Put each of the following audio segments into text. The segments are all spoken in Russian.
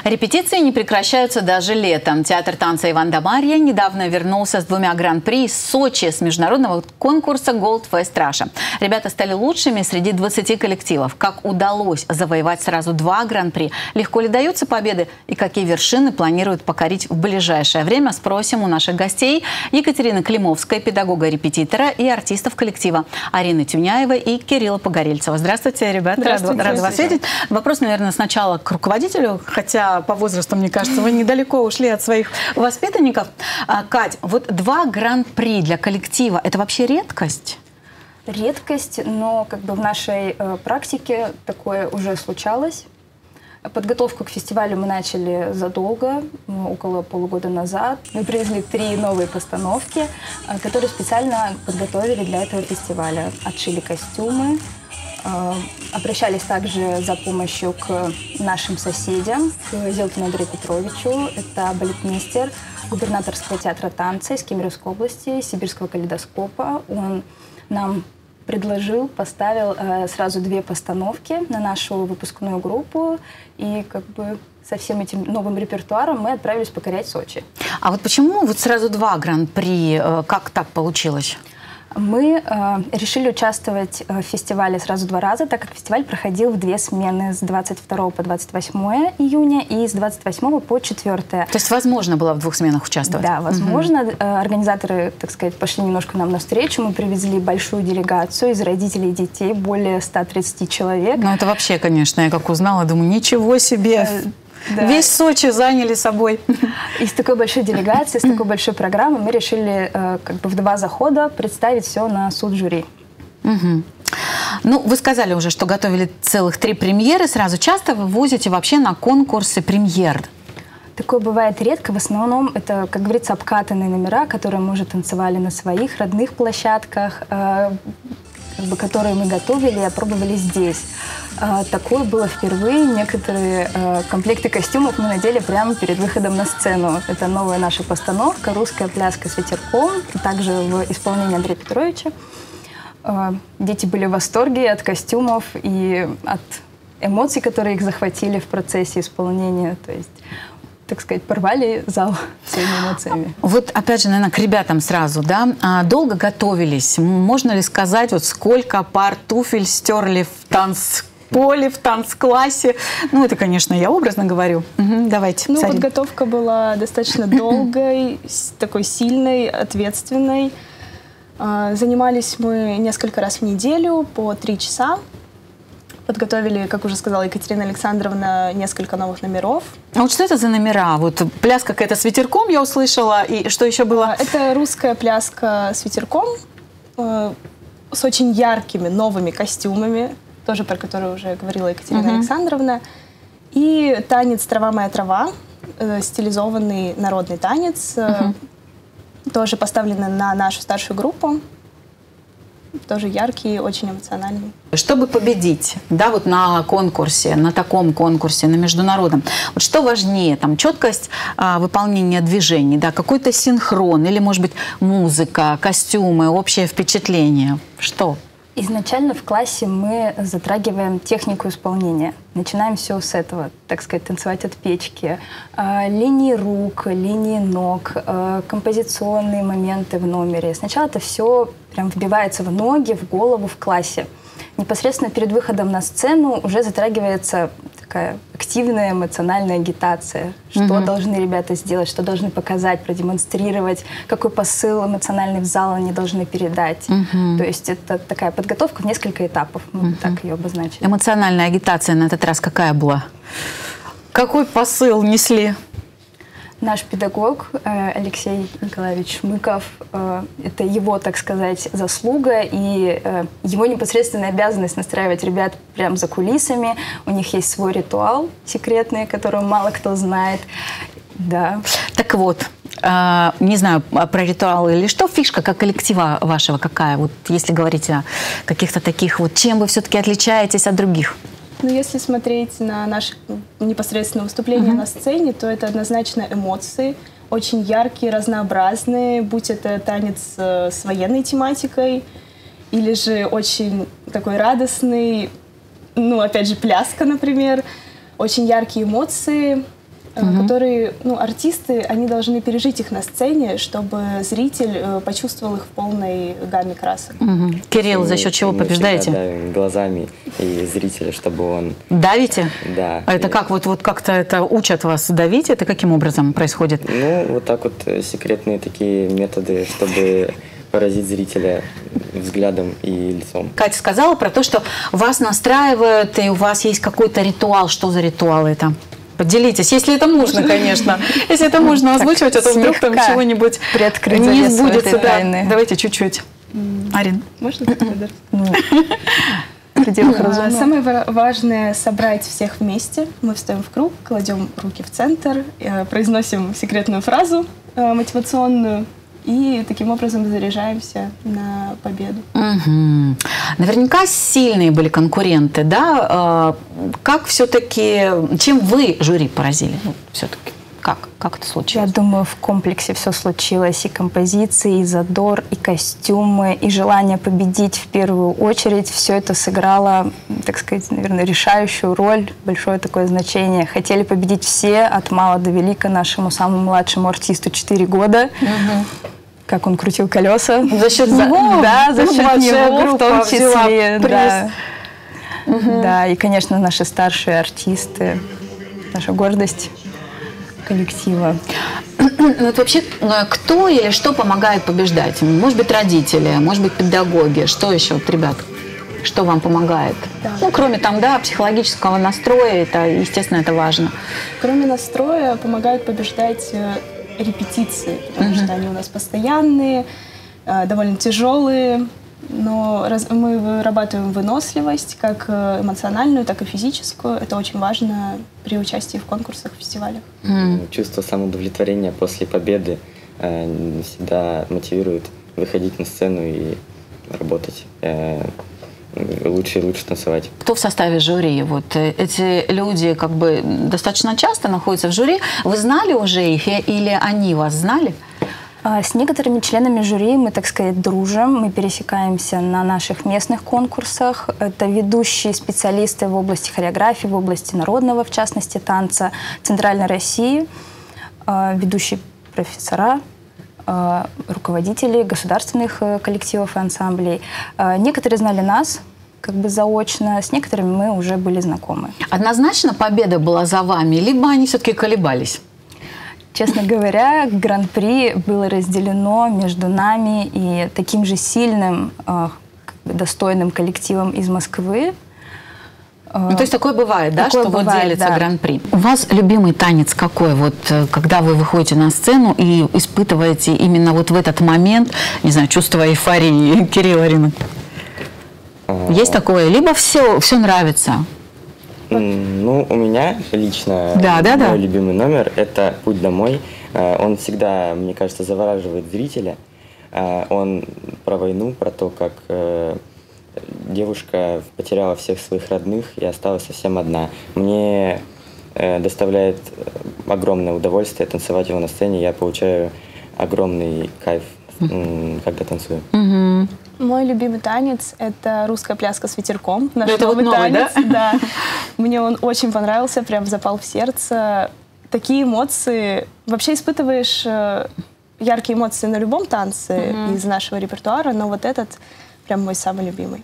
Репетиции не прекращаются даже летом. Театр танца «Иван да Марья» недавно вернулся с 2 гран-при из Сочи с международного конкурса Gold Fest Russia. Ребята стали лучшими среди 20 коллективов. Как удалось завоевать сразу 2 гран-при? Легко ли даются победы? И какие вершины планируют покорить в ближайшее время? Спросим у наших гостей. Екатерины Климовской, педагога-репетитора, и артистов коллектива Арины Тюняевой и Кирилла Погорельцева. Здравствуйте, ребята. Рада вас видеть. Вопрос, наверное, сначала к руководителю, хотя по возрасту, мне кажется, вы недалеко ушли от своих воспитанников. Кать, вот 2 гран-при для коллектива – это вообще редкость? Редкость, но как бы в нашей практике такое уже случалось. Подготовку к фестивалю мы начали задолго, около полугода назад. Мы привезли 3 новые постановки, которые специально подготовили для этого фестиваля. Отшили костюмы, обращались также за помощью к нашим соседям, к Зелкину Андрею Петровичу. Это балетмейстер губернаторского театра танца из Кемеровской области, Сибирского калейдоскопа. Он нам предложил, поставил сразу 2 постановки на нашу выпускную группу. И как бы со всем этим новым репертуаром мы отправились покорять Сочи. А вот почему вот сразу 2 гран-при? Как так получилось? Мы решили участвовать в фестивале сразу 2 раза, так как фестиваль проходил в 2 смены с 22 по 28 июня и с 28 по 4. То есть возможно было в 2 сменах участвовать? Да, возможно. Организаторы, так сказать, пошли немножко нам навстречу. Мы привезли большую делегацию из родителей и детей, более 130 человек. Ну это вообще, конечно, я как узнала, думаю, ничего себе! Да. Весь Сочи заняли собой. И с такой большой делегацией, с такой большой программой мы решили как бы в 2 захода представить все на суд жюри. Угу. Ну, вы сказали уже, что готовили целых 3 премьеры. Сразу часто вы возите вообще на конкурсы премьер? Такое бывает редко. В основном это, как говорится, обкатанные номера, которые мы уже танцевали на своих родных площадках, которые мы готовили и опробовали здесь. Такое было впервые. Некоторые комплекты костюмов мы надели прямо перед выходом на сцену. Это новая наша постановка «Русская пляска с ветерком», также в исполнении Андрея Петровича. Дети были в восторге от костюмов и от эмоций, которые их захватили в процессе исполнения. То есть, так сказать, порвали зал своими эмоциями. Вот опять же, наверное, к ребятам сразу, да? Долго готовились? Можно ли сказать, вот сколько пар туфель стерли в танцполе, в танцклассе? Ну, это, конечно, я образно говорю. Угу, давайте. Ну, подготовка была достаточно долгой, такой сильной, ответственной. Занимались мы несколько раз в неделю по 3 часа. Подготовили, как уже сказала Екатерина Александровна, несколько новых номеров. А вот что это за номера? Вот пляска какая-то с ветерком, я услышала. И что еще было? Это русская пляска с ветерком, с очень яркими новыми костюмами, тоже про которые уже говорила Екатерина Александровна. И танец «Трава моя трава», стилизованный народный танец, тоже поставленный на нашу старшую группу. Тоже яркий, очень эмоциональный. Чтобы победить, да, вот на конкурсе, на таком конкурсе, на международном, вот что важнее, там, четкость выполнения движений, да, какой-то синхрон, или, может быть, музыка, костюмы, общее впечатление, что? Изначально в классе мы затрагиваем технику исполнения. Начинаем все с этого, так сказать, танцевать от печки. Линии рук, линии ног, композиционные моменты в номере. Сначала это все прям вбивается в ноги, в голову в классе. Непосредственно перед выходом на сцену уже затрагивается такая активная эмоциональная агитация. Что должны ребята сделать, что должны показать, продемонстрировать, какой посыл эмоциональный в зал они должны передать. То есть это такая подготовка в несколько этапов, мы так ее обозначили. Эмоциональная агитация на этот раз какая была? Какой посыл несли? Наш педагог Алексей Николаевич Шмыков, это его, так сказать, заслуга и его непосредственная обязанность настраивать ребят прямо за кулисами. У них есть свой ритуал секретный, который мало кто знает. Да. Так вот, не знаю про ритуалы или что, фишка как коллектива вашего какая? Вот если говорить о каких-то таких, вот чем вы все-таки отличаетесь от других? Ну, если смотреть на наше непосредственное выступление на сцене, то это однозначно эмоции, очень яркие, разнообразные, будь это танец с военной тематикой, или же очень такой радостный, ну, опять же, пляска, например, очень яркие эмоции, которые, ну, артисты, они должны пережить их на сцене, чтобы зритель почувствовал их в полной гамме красок. Кирилл, за счет чего побеждаете? Мы давим глазами и зрителя, чтобы он... Давите? Да. А это как? Вот как-то это учат вас давить? Это каким образом происходит? Ну, вот так вот секретные такие методы, чтобы поразить зрителя взглядом и лицом. Катя сказала про то, что вас настраивают, и у вас есть какой-то ритуал. Что за ритуал это? Поделитесь, если это можно, конечно. Если это можно озвучивать, а то вдруг там чего-нибудь не сбудется. Давайте чуть-чуть. Арин. Можно? Самое важное — собрать всех вместе. Мы встаем в круг, кладем руки в центр, произносим секретную фразу мотивационную и таким образом заряжаемся на победу. Наверняка сильные были конкуренты, да? Как все-таки, чем вы жюри поразили? Все-таки как это случилось? Я думаю, в комплексе все случилось. И композиции, и задор, и костюмы, и желание победить в первую очередь. Все это сыграло, так сказать, наверное, решающую роль, большое такое значение. Хотели победить все, от мала до велика, нашему самому младшему артисту 4 года. Как он крутил колеса. За счет него? Да, за счет него в том числе. Да. Да, и, конечно, наши старшие артисты, наша гордость коллектива. Вот вообще, кто или что помогает побеждать? Может быть, родители, может быть, педагоги. Что еще, вот, ребят, что вам помогает? Да. Ну, кроме там, да, психологического настроя, это, естественно, это важно. Кроме настроя, помогают побеждать репетиции, потому что они у нас постоянные, довольно тяжелые, но мы вырабатываем выносливость, как эмоциональную, так и физическую. Это очень важно при участии в конкурсах, фестивалях. Чувство самоудовлетворения после победы всегда мотивирует выходить на сцену и работать. Лучше и лучше танцевать. Кто в составе жюри? Вот эти люди как бы достаточно часто находятся в жюри. Вы знали уже их или они вас знали? С некоторыми членами жюри мы, так сказать, дружим. Мы пересекаемся на наших местных конкурсах. Это ведущие специалисты в области хореографии, в области народного, в частности, танца Центральной России, ведущие профессора, руководители государственных коллективов и ансамблей. Некоторые знали нас как бы заочно, с некоторыми мы уже были знакомы. Однозначно победа была за вами, либо они все-таки колебались? Честно говоря, гран-при было разделено между нами и таким же сильным, достойным коллективом из Москвы. Ну, то есть такое бывает, да, такое что бывает, вот делится да. гран-при. У вас любимый танец какой? Вот когда вы выходите на сцену и испытываете именно вот в этот момент, не знаю, чувство эйфории. Кирилл, Арина. Есть такое? Либо все нравится? Ну, у меня лично мой любимый номер — это «Путь домой». Он всегда, мне кажется, завораживает зрителя. Он про войну, про то, как девушка потеряла всех своих родных и осталась совсем одна. Мне доставляет огромное удовольствие танцевать его на сцене. Я получаю огромный кайф, когда танцую. Мой любимый танец — это русская пляска с ветерком. Наш это новый вот новый, танец. Да? Мне он очень понравился, прям запал в сердце. Такие эмоции. Вообще испытываешь яркие эмоции на любом танце из нашего репертуара, но вот этот прям мой самый любимый.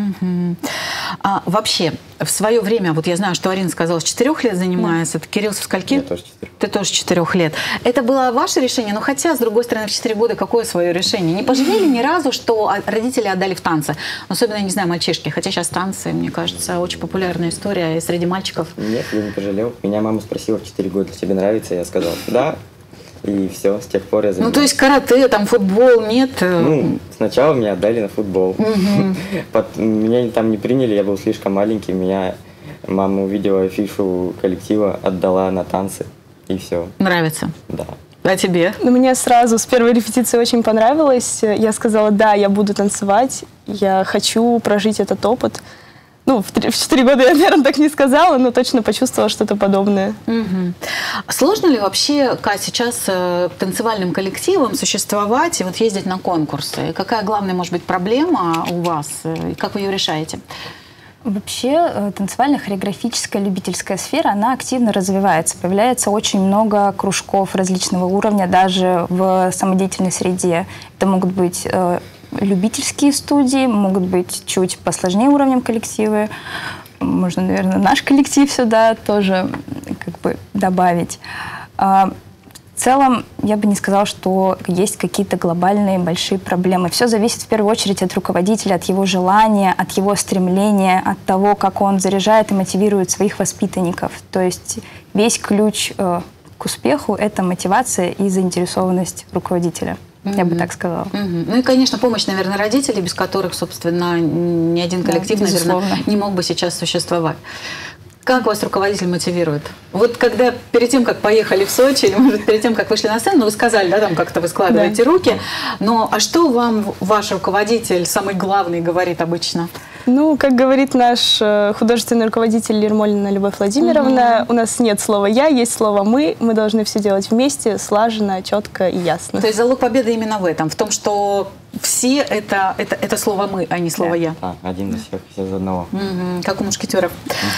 А вообще, в свое время, вот я знаю, что Арина сказала, с 4 лет занимается. Кирилл, со скольки? Я тоже 4. Ты тоже 4 лет. Это было ваше решение? Но хотя, с другой стороны, в 4 года какое свое решение? Не пожалели ни разу, что родители отдали в танцы? Особенно, я не знаю, мальчишки. Хотя сейчас танцы, мне кажется, очень популярная история и среди мальчиков. Нет, я не пожалел. Меня мама спросила в 4 года: тебе нравится? Я сказал: да. И все, с тех пор я занимаюсь. Ну, то есть карате, там футбол, нет? Ну, сначала меня отдали на футбол. Меня там не приняли, я был слишком маленький. Меня мама увидела афишу коллектива, отдала на танцы, и все. Нравится? Да. А тебе? Ну, мне сразу с первой репетиции очень понравилось. Я сказала: да, я буду танцевать, я хочу прожить этот опыт. Ну, в 4 года я, наверное, так не сказала, но точно почувствовала что-то подобное. Сложно ли вообще, Кать, сейчас танцевальным коллективам существовать и вот ездить на конкурсы? Какая главная, может быть, проблема у вас? И как вы ее решаете? Вообще танцевально-хореографическая любительская сфера, она активно развивается. Появляется очень много кружков различного уровня, даже в самодеятельной среде. Это могут быть любительские студии, могут быть чуть посложнее уровнем коллективы. Можно, наверное, наш коллектив сюда тоже как бы добавить. В целом, я бы не сказала, что есть какие-то глобальные большие проблемы. Все зависит в первую очередь от руководителя, от его желания, от его стремления, от того, как он заряжает и мотивирует своих воспитанников. То есть весь ключ к успеху – это мотивация и заинтересованность руководителя. Я бы так сказала. Ну и, конечно, помощь, наверное, родителей, без которых, собственно, ни один коллектив, наверное, не мог бы сейчас существовать. Как вас руководитель мотивирует? Вот когда перед тем, как поехали в Сочи, или, может, перед тем, как вышли на сцену, вы сказали, да, там как-то вы складываете руки, но а что вам ваш руководитель, самый главный, говорит обычно? Ну, как говорит наш художественный руководитель Ермолина Любовь Владимировна, у нас нет слова «я», есть слово «мы». Мы должны все делать вместе, слаженно, четко и ясно. То есть залог победы именно в этом, в том, что все это слово «мы», а не слово «я». Один из всех, все из одного. Как у мушкетеров.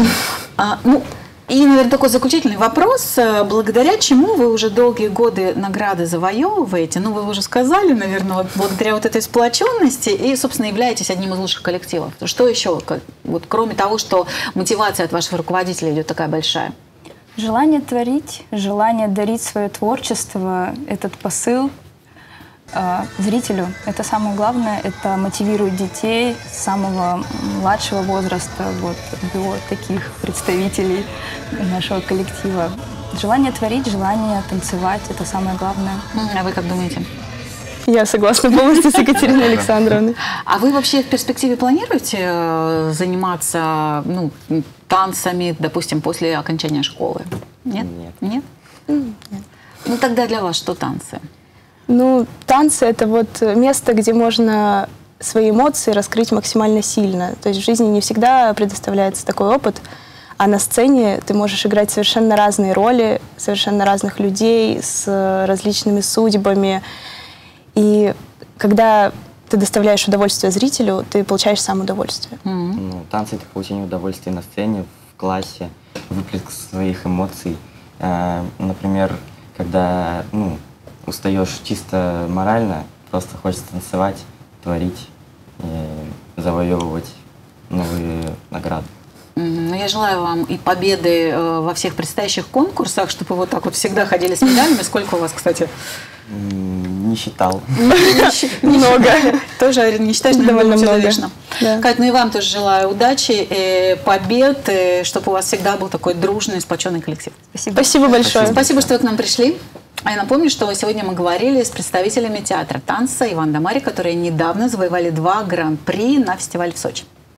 И, наверное, такой заключительный вопрос. Благодаря чему вы уже долгие годы награды завоевываете? Ну, вы уже сказали, наверное, благодаря вот этой сплоченности и, собственно, являетесь одним из лучших коллективов. Что еще, вот, кроме того, что мотивация от вашего руководителя идет такая большая? Желание творить, желание дарить свое творчество, этот посыл зрителю. Это самое главное. Это мотивирует детей с самого младшего возраста вот, до таких представителей нашего коллектива. Желание творить, желание танцевать – это самое главное. А вы как думаете? Я согласна полностью с Екатериной Александровной. А вы вообще в перспективе планируете заниматься танцами, допустим, после окончания школы? Нет? Нет. Ну тогда для вас что танцы? Ну, танцы – это вот место, где можно свои эмоции раскрыть максимально сильно. То есть в жизни не всегда предоставляется такой опыт, а на сцене ты можешь играть совершенно разные роли, совершенно разных людей с различными судьбами. И когда ты доставляешь удовольствие зрителю, ты получаешь сам удовольствие. Ну, танцы – это получение удовольствия на сцене, в классе, выплеск своих эмоций. Например, когда устаешь чисто морально, просто хочется танцевать, творить и завоевывать новые награды. Ну, я желаю вам и победы во всех предстоящих конкурсах, чтобы вы вот так вот всегда ходили с медалями. Сколько у вас, кстати? Не считал. Много. Тоже не считаешь, довольно много. Кать, ну и вам тоже желаю удачи, побед, чтобы у вас всегда был такой дружный, сплоченный коллектив. Спасибо большое. Спасибо, что вы к нам пришли. А я напомню, что сегодня мы говорили с представителями театра танца Иван да Марья, которые недавно завоевали 2 гран-при на фестивале в Сочи.